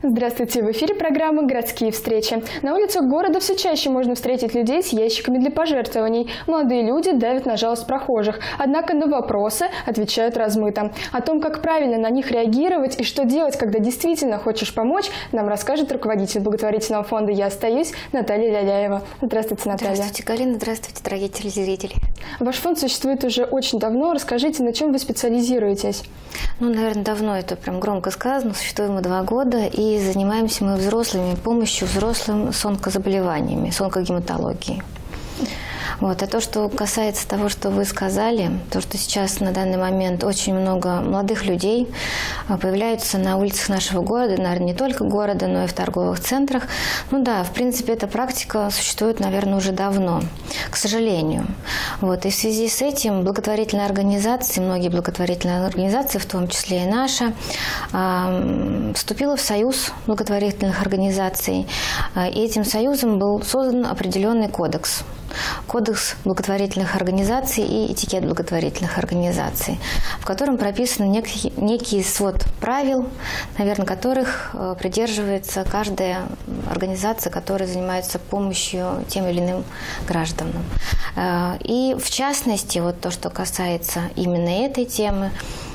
Здравствуйте! В эфире программа «Городские встречи». На улицах города все чаще можно встретить людей с ящиками для пожертвований. Молодые люди давят на жалость прохожих, однако на вопросы отвечают размыто. О том, как правильно на них реагировать и что делать, когда действительно хочешь помочь, нам расскажет руководитель благотворительного фонда «Я остаюсь» Наталья Ляляева. Здравствуйте, Наталья. Здравствуйте, Галина. Здравствуйте, дорогие телезрители. Ваш фонд существует уже очень давно. Расскажите, на чем вы специализируетесь? Наверное, давно, это прям громко сказано. Существуем мы 2 года и занимаемся мы взрослыми, помощью взрослым с онкозаболеваниями, с онкогематологией. А то, что касается того, что вы сказали, то, что сейчас на данный момент очень много молодых людей появляются на улицах нашего города, наверное, не только города, но и в торговых центрах. В принципе, эта практика существует, наверное, уже давно, к сожалению. И в связи с этим благотворительные организации, многие благотворительные организации, в том числе и наша, вступила в союз благотворительных организаций. И этим союзом был создан определенный кодекс. Кодекс благотворительных организаций и этикет благотворительных организаций, в котором прописан некий свод правил, наверное, которых придерживается каждая организация, которая занимается помощью тем или иным гражданам. И в частности, то, что касается именно этой темы,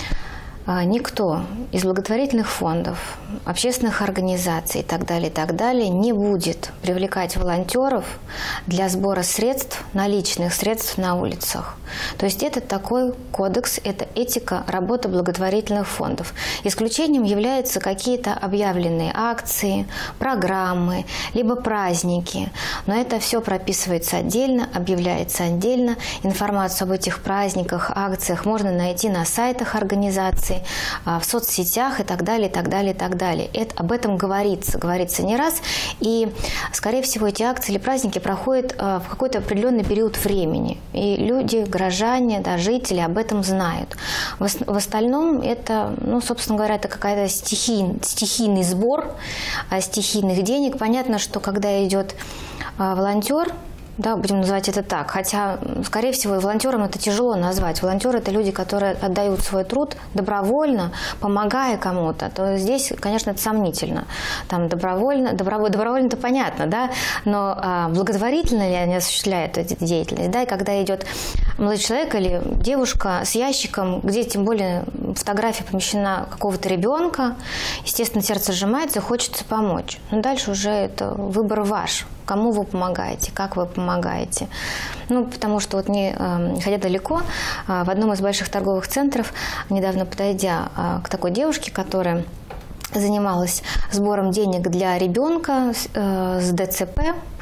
никто из благотворительных фондов, общественных организаций и так далее не будет привлекать волонтеров для сбора средств, наличных средств на улицах. То есть это такой кодекс, это этика работы благотворительных фондов. Исключением являются какие-то объявленные акции, программы, либо праздники. Но это все прописывается отдельно, объявляется отдельно. Информацию об этих праздниках, акциях можно найти на сайтах организаций, в соцсетях и так далее, и так далее, и так далее. Об этом говорится не раз. И, скорее всего, эти акции или праздники проходят в какой-то определенный период времени. И люди, граждане, жители об этом знают. В остальном это, собственно говоря, это какая-то стихийный сбор стихийных денег. Понятно, что когда идет волонтер, будем называть это так. Хотя, скорее всего, волонтерам это тяжело назвать. Волонтеры – это люди, которые отдают свой труд добровольно, помогая кому-то. То здесь, конечно, это сомнительно. Добровольно-то понятно, да? Но благотворительно ли они осуществляют эту деятельность? И когда идет молодой человек или девушка с ящиком, где тем более фотография помещена какого-то ребенка, естественно, сердце сжимается, хочется помочь. Но дальше уже это выбор ваш. Кому вы помогаете, как вы помогаете. Потому что не ходя далеко, в одном из больших торговых центров, недавно подойдя к такой девушке, которая занималась сбором денег для ребенка с ДЦП,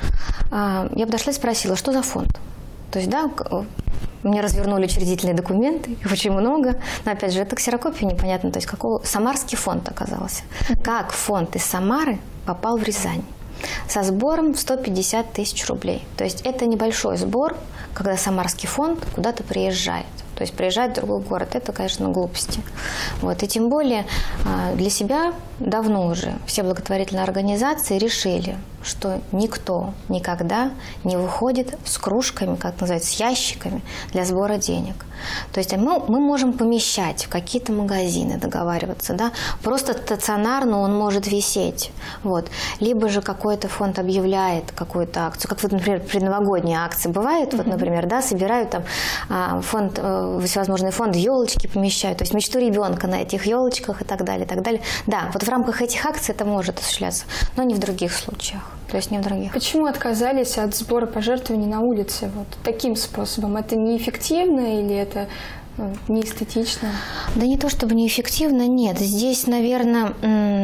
я подошла и спросила, что за фонд. То есть, мне развернули учредительные документы, их очень много. Но, опять же, это ксерокопия непонятно, то есть Самарский фонд оказался. Как фонд из Самары попал в Рязань? Со сбором в 150 тысяч рублей. То есть это небольшой сбор, когда Самарский фонд куда-то приезжает. То есть приезжает в другой город. Это, конечно, глупости. И тем более для себя давно уже все благотворительные организации решили, что никто никогда не выходит с кружками, как называется, с ящиками для сбора денег. То есть мы можем помещать в какие-то магазины, договариваться, просто стационарно он может висеть. Либо же какой-то фонд объявляет какую-то акцию, как например, предновогодние акции бывают, например, собирают фонд, всевозможные фонды, елочки помещают, то есть мечту ребенка на этих елочках и так далее, и так далее. Да, в рамках этих акций это может осуществляться, но не в других случаях. То есть не в других. Почему отказались от сбора пожертвований на улице таким способом? Это неэффективно или это неэстетично? Да не то чтобы неэффективно, нет. Здесь, наверное,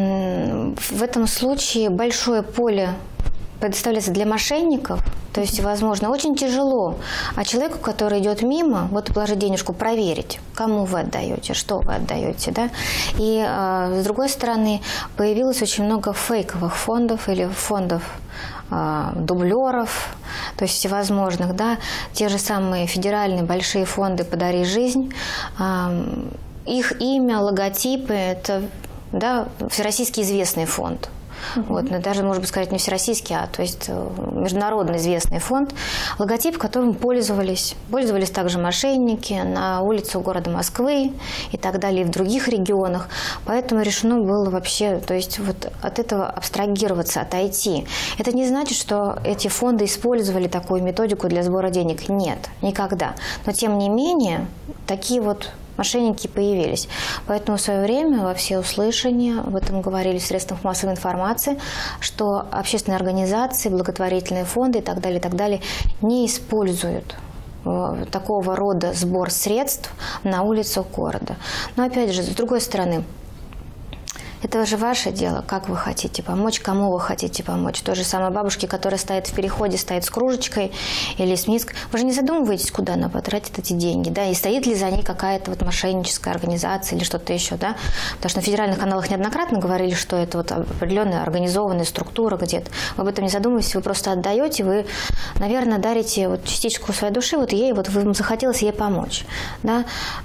в этом случае большое поле предоставляется для мошенников, то есть, возможно, очень тяжело. А человеку, который идет мимо, положить денежку, проверить, кому вы отдаете, что вы отдаете, И, с другой стороны, появилось очень много фейковых фондов или фондов дублеров, то есть всевозможных, те же самые федеральные большие фонды «Подари жизнь», их имя, логотипы – это всероссийский известный фонд. Вот, но даже, может быть, сказать, не всероссийский, а то есть международно известный фонд, логотип, которым пользовались. Пользовались также мошенники на улицах города Москвы и так далее, и в других регионах. Поэтому решено было вообще, то есть вот от этого абстрагироваться, отойти. Это не значит, что эти фонды использовали такую методику для сбора денег. Нет, никогда. Но тем не менее, такие вот мошенники появились. Поэтому в свое время во всеуслышание, об этом говорили в средствах массовой информации, что общественные организации, благотворительные фонды и так далее не используют такого рода сбор средств на улицах города. Но опять же, с другой стороны, это же ваше дело, как вы хотите помочь, кому вы хотите помочь. Той же самой бабушке, которая стоит в переходе, стоит с кружечкой или с миской. Вы же не задумываетесь, куда она потратит эти деньги, да, и стоит ли за ней какая-то вот мошенническая организация или что-то еще, да. Потому что на федеральных каналах неоднократно говорили, что это вот определенная организованная структура где-то. Вы об этом не задумываетесь, вы просто отдаете, вы, наверное, дарите вот частичку своей души, вот ей, вот вам захотелось ей помочь, да.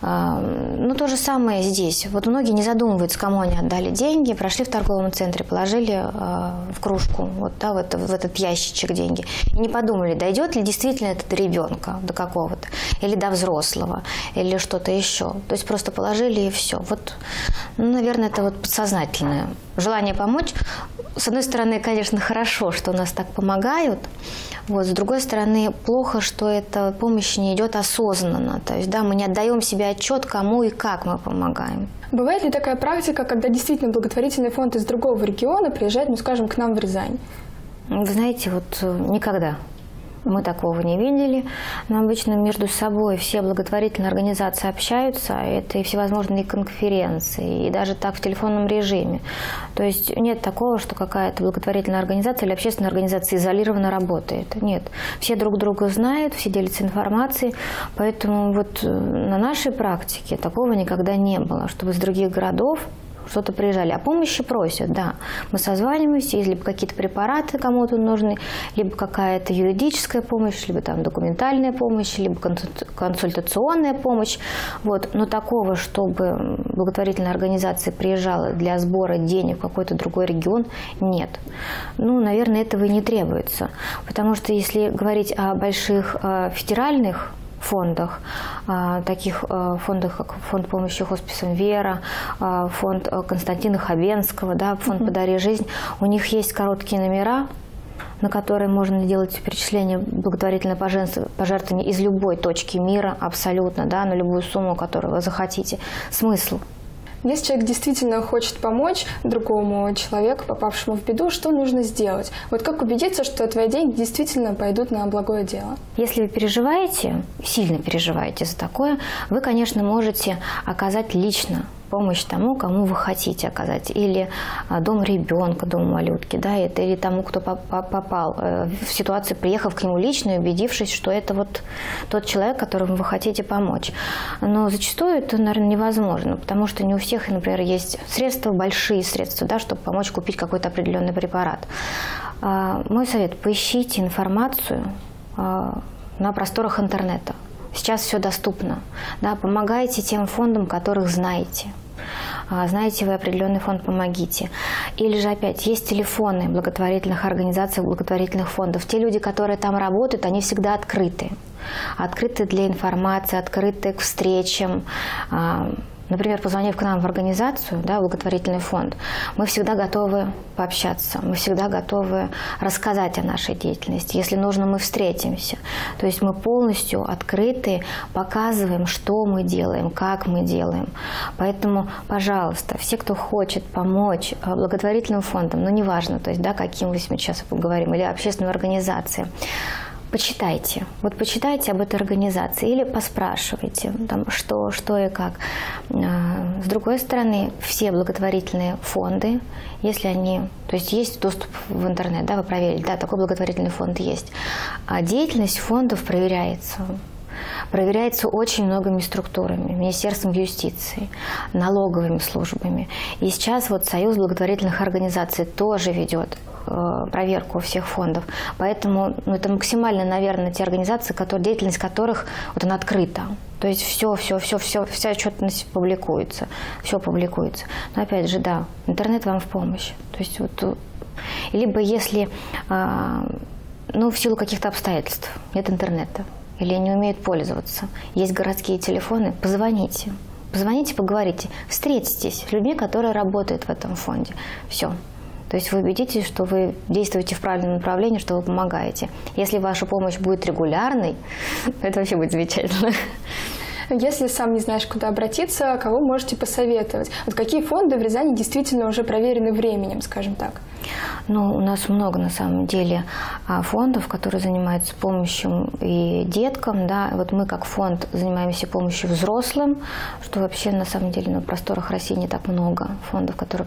Ну, то же самое здесь. Вот многие не задумываются, кому они отдали деньги, прошли в торговом центре, положили в кружку, вот, да, в этот ящичек деньги. И не подумали, дойдет ли действительно это до ребенка, до какого-то, или до взрослого, или что-то еще. То есть просто положили и все. Вот, ну, наверное, это вот подсознательное желание помочь. С одной стороны, конечно, хорошо, что нас так помогают. Вот, с другой стороны, плохо, что эта помощь не идет осознанно. То есть, да, мы не отдаем себе отчет, кому и как мы помогаем. Бывает ли такая практика, когда действительно благотворительный фонд из другого региона приезжает, ну, скажем, к нам в Рязань? Вы знаете, вот никогда. Мы такого не видели, но обычно между собой все благотворительные организации общаются, это и всевозможные конференции, и даже так в телефонном режиме. То есть нет такого, что какая-то благотворительная организация или общественная организация изолированно работает. Нет, все друг друга знают, все делятся информацией, поэтому вот на нашей практике такого никогда не было, чтобы из других городов что-то приезжали, а помощи просят, да. Мы созваниваемся, либо какие-то препараты кому-то нужны, либо какая-то юридическая помощь, либо там документальная помощь, либо консультационная помощь. Вот. Но такого, чтобы благотворительная организация приезжала для сбора денег в какой-то другой регион, нет. Ну, наверное, этого и не требуется. Потому что если говорить о больших федеральных фондах, таких фондах, как фонд помощи хосписам «Вера», фонд Константина Хабенского, да, фонд «Подари жизнь», у них есть короткие номера, на которые можно делать перечисление благотворительное пожертвование из любой точки мира, абсолютно, да, на любую сумму, которую вы захотите. Смысл? Если человек действительно хочет помочь другому человеку, попавшему в беду, что нужно сделать? Вот как убедиться, что твои деньги действительно пойдут на благое дело? Если вы переживаете, сильно переживаете за такое, вы, конечно, можете оказать лично помощь тому, кому вы хотите оказать. Или дом ребенка, дом малютки, да, это, или тому, кто попал в ситуацию, приехав к нему лично и убедившись, что это вот тот человек, которому вы хотите помочь. Но зачастую это, наверное, невозможно, потому что не у всех, например, есть средства, большие средства, да, чтобы помочь купить какой-то определенный препарат. Мой совет – поищите информацию на просторах интернета. Сейчас все доступно. Да, помогайте тем фондам, которых знаете. Знаете вы определенный фонд, помогите. Или же опять, есть телефоны благотворительных организаций, благотворительных фондов. Те люди, которые там работают, они всегда открыты. Открыты для информации, открыты к встречам. Например, позвонив к нам в организацию, да, благотворительный фонд, мы всегда готовы пообщаться, мы всегда готовы рассказать о нашей деятельности. Если нужно, мы встретимся. То есть мы полностью открыты, показываем, что мы делаем, как мы делаем. Поэтому, пожалуйста, все, кто хочет помочь благотворительным фондам, ну неважно, то есть, да, каким мы сейчас поговорим, или общественной организации, почитайте. Вот почитайте об этой организации или поспрашивайте, там, что и как. С другой стороны, все благотворительные фонды, если они, то есть есть доступ в интернет, да, вы проверили, да, такой благотворительный фонд есть. А деятельность фондов проверяется. Проверяется очень многими структурами, Министерством юстиции, налоговыми службами. И сейчас вот Союз благотворительных организаций тоже ведет проверку всех фондов. Поэтому это максимально, наверное, те организации, деятельность которых вот она открыта. То есть вся отчетность публикуется, все публикуется. Но опять же, да, интернет вам в помощь. То есть вот Либо если, в силу каких-то обстоятельств нет интернета или не умеют пользоваться, есть городские телефоны, позвоните. Позвоните, поговорите, встретитесь с людьми, которые работают в этом фонде. Все. То есть вы убедитесь, что вы действуете в правильном направлении, что вы помогаете. Если ваша помощь будет регулярной, это вообще будет замечательно. Если сам не знаешь, куда обратиться, кого можете посоветовать? Вот какие фонды в Рязани действительно уже проверены временем, скажем так? У нас много, на самом деле, фондов, которые занимаются помощью и деткам. Да. Вот мы, как фонд, занимаемся помощью взрослым, что вообще, на самом деле, на просторах России не так много фондов, которые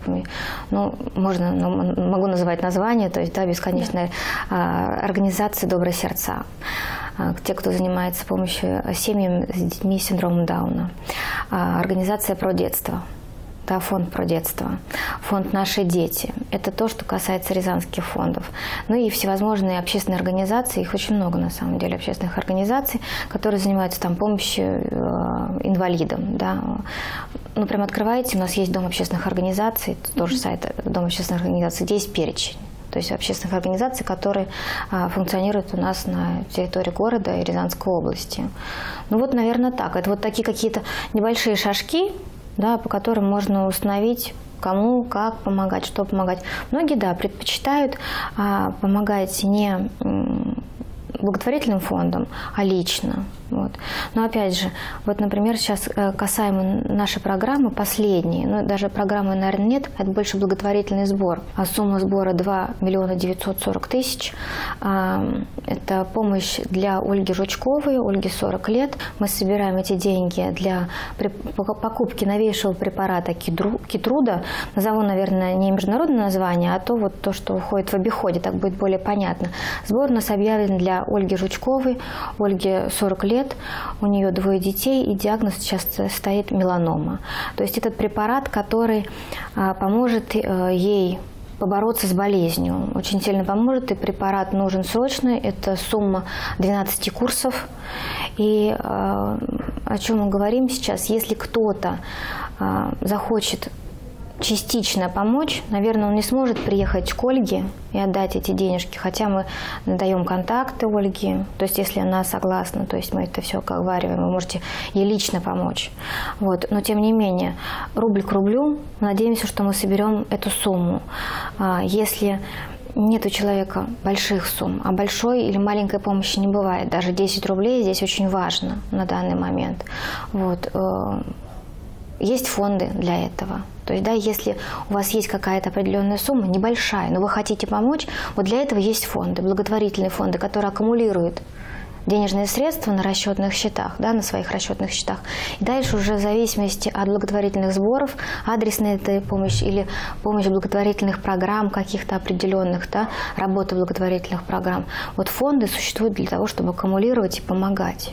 могу называть название, то есть, да, бесконечная организация «Добрые сердца». Те, кто занимается помощью семьям с детьми с синдромом Дауна. Организация «Про детство». Да, фонд «Про детство», фонд «Наши дети». Это то, что касается рязанских фондов. И всевозможные общественные организации, их очень много на самом деле, общественных организаций, которые занимаются помощью инвалидам. Да. Прям открываете, у нас есть Дом общественных организаций, тоже сайт Дом общественных организаций, здесь перечень. То есть общественных организаций, которые функционируют у нас на территории города и Рязанской области. Наверное, так. Это вот такие какие-то небольшие шажки, да, по которым можно установить, кому, как помогать, что помогать. Многие, да, предпочитают помогать не благотворительным фондом, а лично. Вот. Но опять же, вот, например, сейчас касаемо нашей программы, последней, даже программы, наверное, нет, это больше благотворительный сбор. А сумма сбора 2 940 000. Это помощь для Ольги Жучковой, Ольге 40 лет. Мы собираем эти деньги для покупки новейшего препарата Кейтруда. Назову, наверное, не международное название, а то, что входит в обиходе, так будет более понятно. Сбор у нас объявлен для Ольги Жучковой, Ольге 40 лет. У нее 2 детей, и диагноз сейчас стоит меланома. То есть этот препарат, который поможет ей побороться с болезнью. Очень сильно поможет, и препарат нужен срочно. Это сумма 12 курсов. И о чем мы говорим сейчас? Если кто-то захочет частично помочь, наверное, он не сможет приехать к Ольге и отдать эти денежки, хотя мы даем контакты Ольги, то есть если она согласна, то есть мы это все оговариваем, вы можете ей лично помочь. Вот. Но тем не менее, рубль к рублю, надеемся, что мы соберем эту сумму. Если нет у человека больших сумм, а большой или маленькой помощи не бывает, даже 10 рублей здесь очень важно на данный момент. Вот. Есть фонды для этого. То есть, да, если у вас есть какая-то определенная сумма, небольшая, но вы хотите помочь, вот для этого есть фонды, благотворительные фонды, которые аккумулируют денежные средства на расчетных счетах, да, на своих расчетных счетах. И дальше уже в зависимости от благотворительных сборов, адресная эта помощь или помощь благотворительных программ каких-то определенных, да, работа благотворительных программ. Вот фонды существуют для того, чтобы аккумулировать и помогать.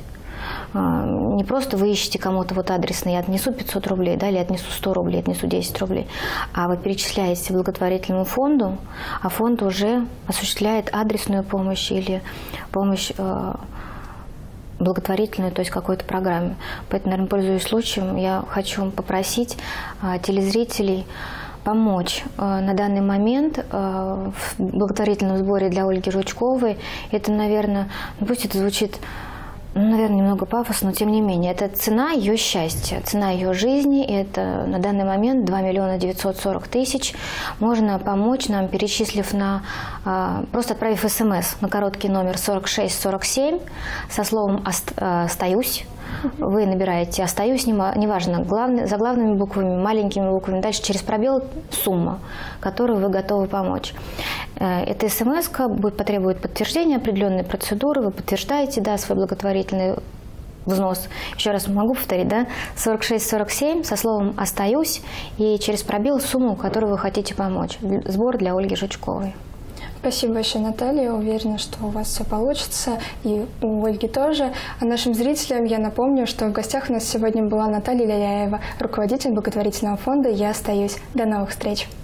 Не просто вы ищете кому-то вот адресно, я отнесу 500 рублей, да, или отнесу 100 рублей, отнесу 10 рублей, а вы перечисляете благотворительному фонду, а фонд уже осуществляет адресную помощь или помощь благотворительную, то есть какой-то программе. Поэтому, наверное, пользуясь случаем, я хочу попросить телезрителей помочь на данный момент в благотворительном сборе для Ольги Жучковой. Это, наверное, пусть это звучит, наверное, немного пафосно, но тем не менее, это цена ее счастья, цена ее жизни, и это на данный момент 2 940 000. Можно помочь нам, перечислив просто отправив смс на короткий номер 4647 со словом «Остаюсь». Вы набираете «Остаюсь», неважно, за главными буквами, маленькими буквами, дальше через пробел сумма, которую вы готовы помочь. Эта смс-ка потребует подтверждения определенной процедуры, вы подтверждаете, да, свой благотворительный взнос. Еще раз могу повторить, да, 4647 со словом «Остаюсь» и через пробел сумму, которую вы хотите помочь. Сбор для Ольги Жучковой. Спасибо большое, Наталья. Я уверена, что у вас все получится, и у Ольги тоже. А нашим зрителям я напомню, что в гостях у нас сегодня была Наталья Ляляева, руководитель благотворительного фонда «Я остаюсь». До новых встреч!